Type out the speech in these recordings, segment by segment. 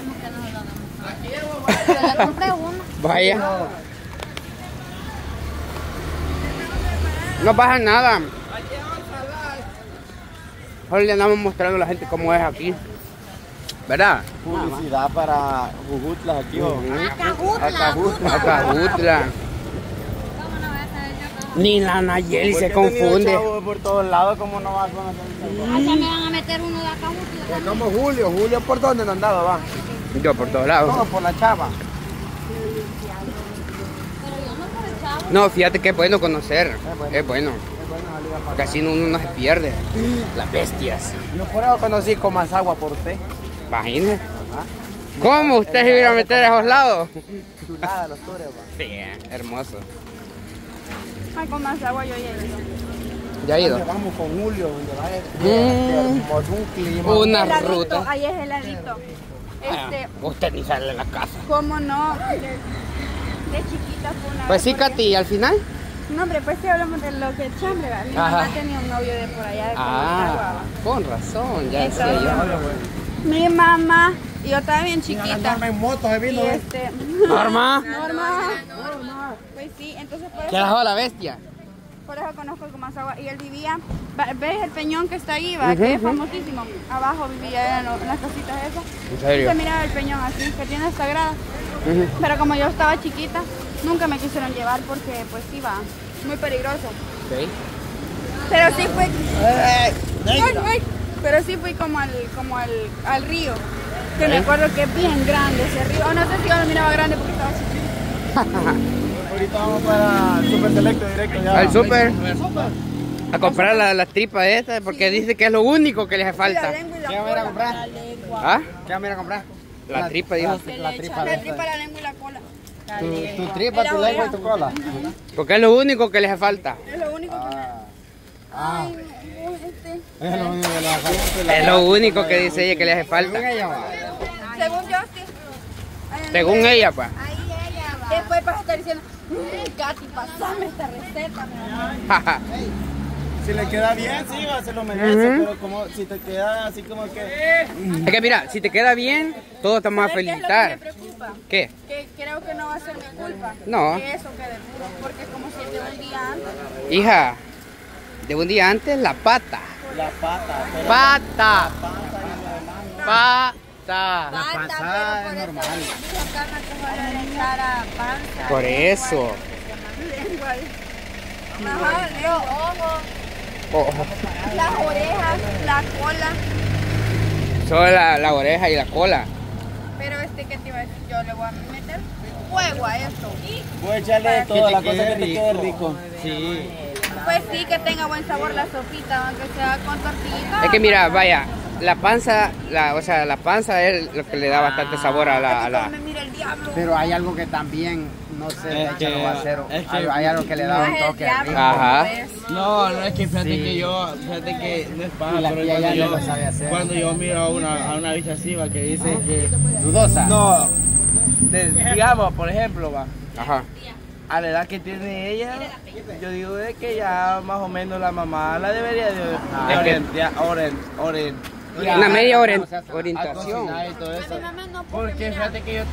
queremos que nos lo hagamos. Yo le compré uno. Vaya. No pasa nada. Solo le andamos mostrando a la gente cómo es aquí. ¿Verdad? Publicidad para Jujutla aquí o Acajutla. Acajutla. ¿Cómo no vas a saber yo cómo? Ni la Nayeli se confunde. Por todos lados, ¿cómo no vas a conocer? Acá me van a meter uno de Acajutla. Como Julio, ¿por dónde no andaba? Va? Yo por todos lados. No, por la chava. Pero yo no por el chavo. No, fíjate que es bueno conocer. Es bueno. Bueno, Porque así uno no se pierde. Las bestias. yo por eso conocí con más agua por usted. Imagínese. ¿Cómo usted se iba a meter a esos lados? Chulada los toros, va. Sí, hermoso. Ay, con más agua yo ya he ido. ¿Ya ha ido? Vamos con Julio, donde vaya hermoso, un clima. Una Heladito, ruta. ahí es heladito. Usted ni sale de la casa. ¿Cómo no? De chiquita fue una Pues vez sí, porque- Katy, al final. No, hombre, pues sí hablamos de lo que es chambre, ¿va? Mi Ajá. mamá tenía un novio de por allá de Comasagua, ¿va? Con razón, ya Eso, decía yo. Mi mamá, y yo estaba bien chiquita. en moto se Y vino, Norma, Norma. Pues sí, entonces por ¿qué eso, la la bestia? por eso conozco el Comasagua. Y él vivía, ¿ves el peñón que está ahí, va? Que es famosísimo. Abajo vivía en las casitas esas. ¿En serio? Se miraba el peñón así, que tiene esta grada. Ujú. Pero como yo estaba chiquita, nunca me quisieron llevar porque pues iba muy peligroso. Sí. Pero sí fui. Ay. Pero sí fui como al río. Que me acuerdo que es bien grande ese río. O no sé si yo lo miraba grande porque estaba chiquita. Ahorita vamos para el Super Selecto directo ya. Al súper. A comprar las tripas estas, porque dice que es lo único que les hace La falta. lengua y la ¿Qué vamos a ir a cola. comprar? La lengua. ¿Ah? ¿Qué vamos a ir a comprar? La tripa, dijo. La tripa de La esta. tripa, la lengua y la cola. Tu tripa, tu lengua y tu cola. Porque es lo único que les hace falta. Es lo único que me... Ay, Es lo único que le hace. Es lo único que dice ella que les hace falta. Según yo, sí. Según ella, pues. Ahí ella va. Después vas a estar diciendo, Katy, pasame esta receta, mi amor. Si le queda bien, sí, se lo merece, pero como si te queda así como que... Es que mira, si te queda bien, todos te vamos a ¿Sabes qué es lo que felicitar. me preocupa? ¿Qué? Que creo que no va a ser mi culpa. No. Que eso quede puro, porque como si es de un día antes. Hija, de un día antes, la pata. La pata. pero Pata. Pata. panza es normal. Dijo Carla que fuera de cara panza. Por eso. Lengua. Ajá, lengua. Oh, Las orejas, la cola. solo la oreja y la cola. Pero ¿qué te iba a decir? Yo le voy a meter fuego a esto. Voy a echarle de todo, la cosa que te quede rico. Sí. Pues sí, que tenga buen sabor la sopita, aunque sea con tortillita. Es que mira, vaya, la panza, la panza es lo que le da bastante sabor a la... Me mira el diablo. Pero hay algo que también, no sé, Es que- lo va a hacer. es que- Hay algo que le da No un es el toque diablo, rico. Ajá. pues. No, es que fíjate Sí. fíjate que no es paja, Y la pero tía ya cuando no lo sabe hacer. cuando yo miro a una bicha así, va, que dice que... Dudosa. No, digamos, por ejemplo, va, Ajá. a la edad que tiene ella, yo digo de que ya más o menos la mamá la debería de orientar. Una media A orientación. cocinar y todo eso. Mi mamá no puede Porque mirar. fíjate que yo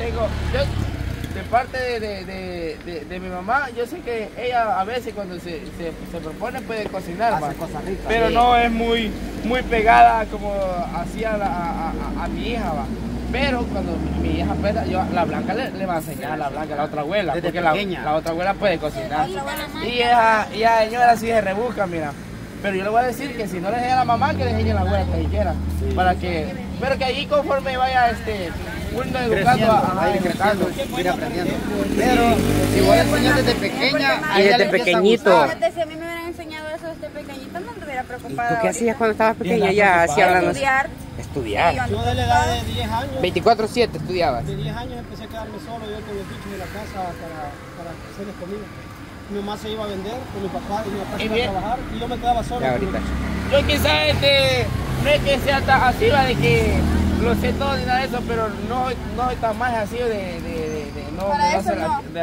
de parte de mi mamá, yo sé que ella a veces cuando se propone puede cocinar, Hace va. cosas ricas. Pero Sí. no es muy pegada como hacía a mi hija, va. Pero cuando mi hija aprenda, la Blanca le va a enseñar a la Blanca, la otra abuela, Desde porque pequeña. la otra abuela puede cocinar. La otra abuela Y esa señora sí se rebusca, mira. Pero yo le voy a decir que si no le enseña a la mamá, que le enseñe a la abuela que quiera. Para que, pero que ahí conforme vaya uno educando, Va a ir creciendo, va a ir aprendiendo. Pero si voy a enseñar desde pequeña, Y desde pequeñito. Fíjate, si a mí me hubieran enseñado eso desde pequeñita, no me hubiera ¿Y preocupado. tú qué hacías cuando estabas pequeña? Ya así hablando. Estudiar. Estudiar. Yo de la edad de 10 años, 24/7 estudiabas. de 10 años empecé a quedarme solo yo con los bichos de la casa para hacerles comida. Mi mamá se iba a vender con mi papá y mi papá se iba a trabajar y yo me quedaba solo. Ya ahorita. yo quizás no es que sea tan así, va, de que lo sé todo ni nada de eso, pero no soy tan más así de no Para eso hacer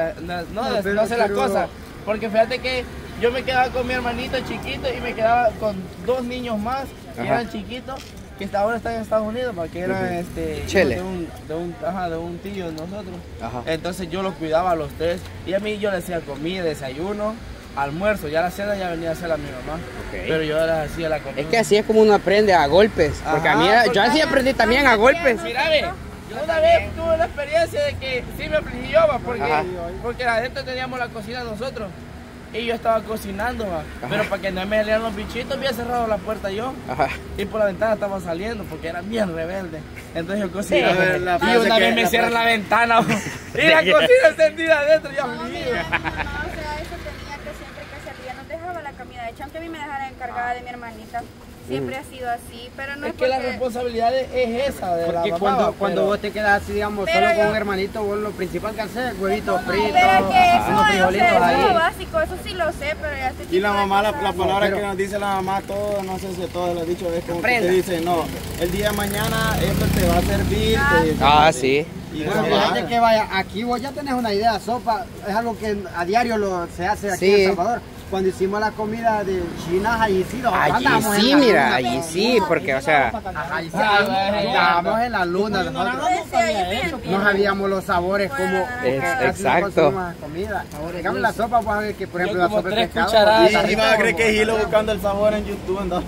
no hacer las cosas. Porque fíjate que yo me quedaba con mi hermanito chiquito y me quedaba con dos niños más que Ajá. eran chiquitos. que ahora está en Estados Unidos, porque era Chele. de un tío de nosotros. Ajá. Entonces yo los cuidaba a los tres y a mí yo les hacía comida, desayuno, almuerzo, ya la cena ya venía a hacer a mi mamá. Ok. Pero yo les hacía la comida. Es que así es como uno aprende a golpes. Porque a mí, yo así aprendí también a golpes. Mira, ve, yo una vez tuve la experiencia de que sí me afligí yo, va, porque adentro teníamos la cocina nosotros. Y yo estaba cocinando, va, pero para que no me salieran los bichitos, había cerrado la puerta yo. Ajá. Y por la ventana estaba saliendo porque era bien rebelde. Entonces yo cocinaba. Sí, y una vez me cierran la ventana y la cocina encendida adentro. Yo afligido. O sea, eso tenía que siempre que salía nos dejaba la comida hecha, aunque a mí me dejara encargada de mi hermanita. Siempre ha sido así, pero no es que la porque- responsabilidad es esa de Porque la mamá. cuando vos te quedas así, digamos, Pero solo con yo- un hermanito, vos lo principal que haces es huevitos fritos, Pero que eso, unos o sea, frijolitos eso es lo ahí. básico, eso sí lo sé, pero ya este Y la tipo de mamá, la cosas- palabra pero- que nos dice la mamá, todo, no sé si todo lo he dicho, es como que Aprenda. te dice, no, el día de mañana esto te va a servir. Ah, sí. Y Bueno, eso va. fíjate que vaya, aquí vos ya tenés una idea, sopa es algo que a diario se hace aquí Sí. en El Salvador. Cuando hicimos la comida de China, allí sí, Allí andábamos en sí, la mira, luna. allí sí, porque, o sea, Allí sí, andábamos en la luna. No sabíamos los sabores como exacto. comida. Digamos la sopa, pues a ver que por ejemplo la como sopa de 3 pescado. cucharadas. Y va a creer que Gilo buscando el sabor en YouTube, ¿no?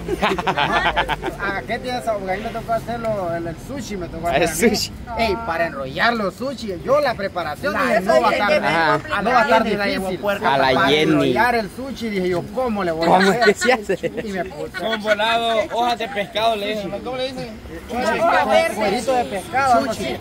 ¿A qué tiene sabor? Porque a mí me tocó hacerlo, el sushi me tocó El hacer. a mí. sushi. Ey, para enrollar los sushi, yo la preparación dije, eso no va a es estar, bien Ajá. no va a estar Jenny la llevó difícil. puerca. A la Para Jenny. enrollar el sushi, dije yo, ¿cómo le voy a ¿cómo hacer? es que se hace? Y me puse Con volado, hojas de pescado le dicen. ¿Cómo le dicen? cuerito de pescado, algo así.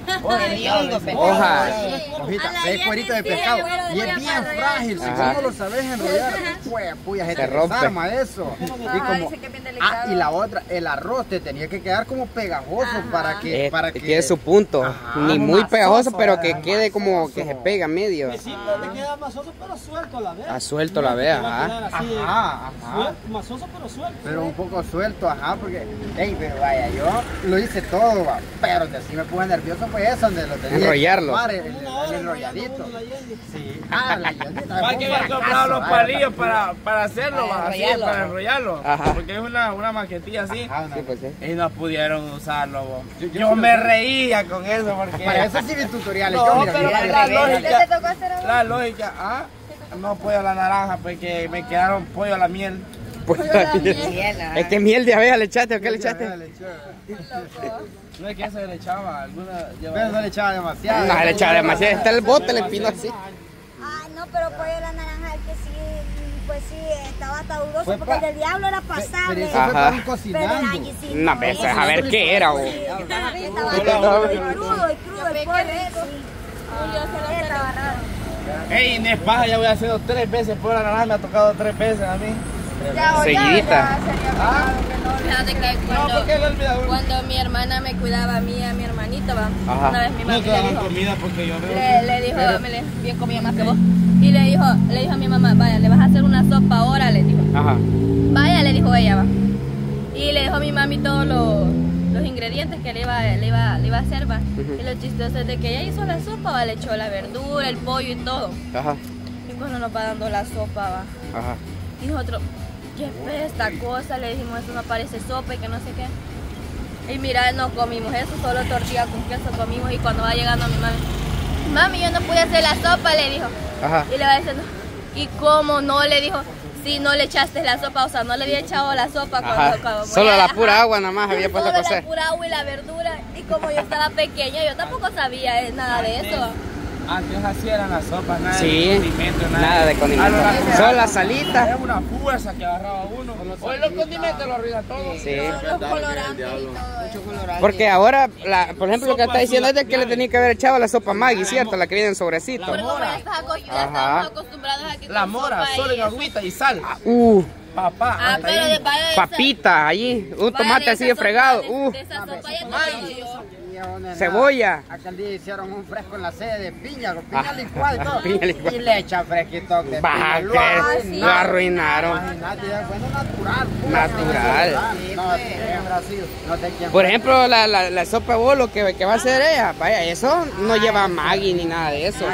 Hojas. Hojita, A la es cuerito de Jenny, sí, pescado. bueno, Y es voy a bien agarrar. frágil, si Ajá. vos no lo sabes enrollar, pues puya, se Se te rompe. desarma eso. Y como, dicen que es bien delicado. y la otra, el arroz te tenía que quedar como pegajoso para que Quede su punto. Ajá. Ni muy pegajoso, pero que Ajá. quede como que se pega a medio. Sí, te queda masoso, pero suelto a la vez. Ah, suelto la vez, Te va a ajá. quedar así, Ajá, ajá. masoso, pero suelto. Pero un poco suelto, ajá, porque, hey, pero vaya, yo lo hice todo, va, pero que sí me puse nervioso fue eso, donde lo tenía Enrollarlo. que tomar, el enrolladito. Sí, la llenita. Hay que haber comprado los palillos para hacerlo, va, así, para enrollarlo. Ajá. Porque es una maquetilla así. Sí, pues, sí. Y no pudieron usarlo, bo. Yo me reía con eso porque... Para eso sí vi tutoriales. No, yo, mira, pero mira, la mira, lógica- mira. ¿Qué te tocó hacer ahora? La lógica, no pollo a la naranja, porque me quedaron pollo a la miel. Pues, es que miel de abeja le echaste, ¿o qué le echaste? No es que eso le echaba, alguna Pero no le echaba demasiado. No, le echaba demasiado. Está el bote, le empinó así. Ah, no, pero pollo a la naranja, el que sí, pues sí, estaba hasta dudoso, Fue porque el del diablo era Pero pasable. eso fue Ajá. para un Pero cocinando. allí sí. No, no, ves, ese a ver sí, qué era, o. sí, estaba No, crudo, y crudo, el pollo, sí. Estaba raro. Ey, no es paja, ya voy a hacer 3 veces pollo a la naranja, me ha tocado 3 veces a mí. Seguidita. Fíjate que No, porque le olvidado. cuando mi hermana me cuidaba a mí y a mi hermanito, va, Ajá. una vez mi No mami te le daban dijo, comida porque yo veo. le dijo, bien comía más que vos, y le dijo a mi mamá, vaya, le vas a hacer una sopa ahora, le dijo, Ajá. vaya, le dijo ella, va, y le dijo a mi mami todos los ingredientes que le iba a hacer, va, y lo chistoso es de que ella hizo la sopa, va, le echó la verdura, el pollo y todo, Ajá. y cuando nos va dando la sopa, va, Ajá. y nosotros, ¿qué es esta cosa? Le dijimos, eso no parece sopa y que no sé qué. Y mira, no comimos eso, solo tortilla con queso comimos. Y cuando va llegando mi mami, yo no pude hacer la sopa, le dijo. Ajá. Y le va diciendo, ¿y cómo no? Le dijo, si no le echaste la sopa, o sea, no le había echado la sopa Ajá. cuando Solo la ajá. pura agua nada más había Y puesto a solo cocer. la pura agua y la verdura. Y como yo estaba pequeña, yo tampoco sabía nada de eso. Antes así eran las sopas, nada Sí, de condimento, nada de condimento. Solo la salita. Era una fuerza que agarraba uno. Hoy los condimentos lo arruinan todo. Sí. Los colorantes y todo eso. Porque ahora, por ejemplo, lo que está diciendo es de que le tenía que haber echado la sopa Maggi, ¿cierto? La que viene en sobrecito. Porque como ya estamos acostumbrados a que La con mora, sopa solo y en eso. agüita y sal. Papá. Ah, hasta pero ahí. de vaya de Papita, allí. Un tomate así de fregado. De esa sopa ya no yo. Cebolla. Acá el día hicieron un fresco en la sede de piña, con Ah, piña licuada y todo. piña licuada. Y le echan fresquito de Baja, piña. que lo arruinaron. Imagínate, bueno, natural. pura Natural. No, en Brasil, no sé quién. Por ejemplo, la sopa de bolo que va a hacer ella, vaya, eso no lleva Maggi ni nada de eso.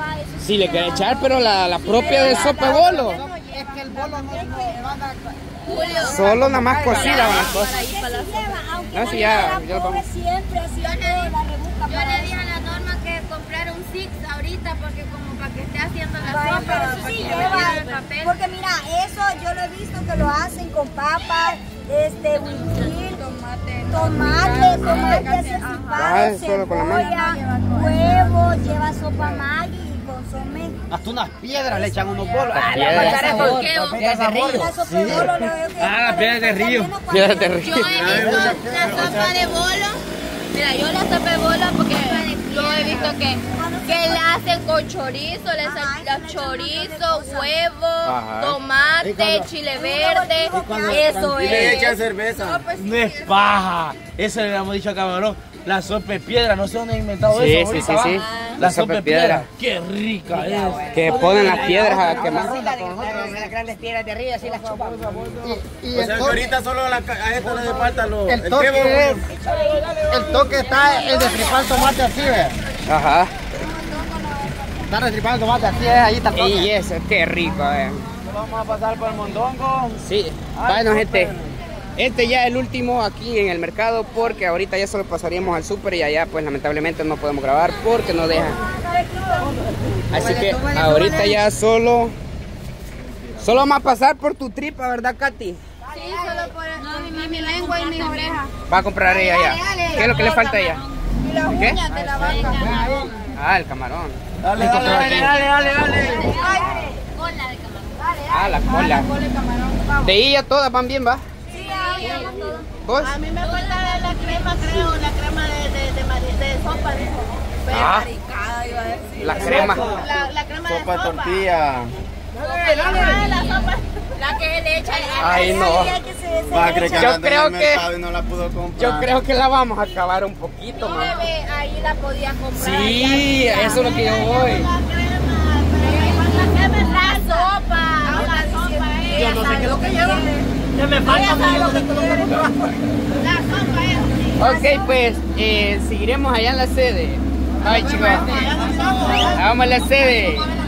Sí le quiere echar, pero la propia de sopa de bolo. Es que el bolo no anda. Julio. Solo nada más cocida van las Para cosas. ir para la No, sí, ya lo vamos. Siempre ha sido la rebuca. Yo le dije a la Norma que comprara un Six ahorita porque como para que esté haciendo la Vaya, sopa. pero para sí que lleva, le el papel. porque mira, eso yo lo he visto que lo hacen con papas, huichil, tomate así Ajá, solo con la cebolla, huevo, lleva sopa Maggi y consomé. Hasta unas piedras le echan unos bolos. Piedras. ¿Por qué? La sopa de bolo, las piedras de río. Piedras de río. Yo he visto la sopa de bolo. Mira, yo la sopa de bolo porque yo he visto que la hacen con chorizo, le echan chorizo, huevo, Ajá. tomate, chile verde, eso Y le es. echan cerveza. No es paja. Eso le habíamos dicho a Camarón. La sopa de piedra, no sé dónde he inventado Sí, eso. sí, ahorita, sí, ¿va? sí. La sopa de piedra. Qué rica es. Que ponen las piedras a quemar. Las grandes piedras de arriba, así las chupan. Y O sea que ahorita solo a esto le falta el toque es, el toque está en destripar tomate así, ¿ves? Ajá. Está destripando tomate así, ahí está el toque. Y eso, qué rico, Vamos a pasar por el mondongo. Sí. Bueno, gente. Este ya es el último aquí en el mercado porque ahorita ya solo pasaríamos al súper y allá pues lamentablemente no podemos grabar porque no dejan. Así que ahorita ya solo vamos a pasar por tu tripa, ¿verdad, Katy? Sí, solo por mi lengua y mis orejas. Va a comprar ella ya. ¿Qué es lo que le falta a ella? Y las ¿Qué? uñas de la vaca. Ah, el camarón. Dale. Cola de camarón. Ah, la cola. De ella todas van bien, ¿va? ¿Vos? A mí me falta la crema, creo, la crema de sopa, dijo. Ah, Maricada, iba a decir. la crema. La crema de Sopa sopa. tortilla. La sopa, la que le echa Ay, no. Va a creer que Yo anda en creo el que- mercado y no la pudo comprar. Yo creo que la vamos a acabar un poquito, No, man. bebé, ahí la podía comprar. Sí, eso es lo que yo voy. La crema es la sopa. La sopa es. Yo no sé qué es lo que lleva. Ya me falta, yo no sé qué es lo que comprar. La sopa es. Ok, pues seguiremos allá en la sede. Ay, chicos. Vamos a la sede.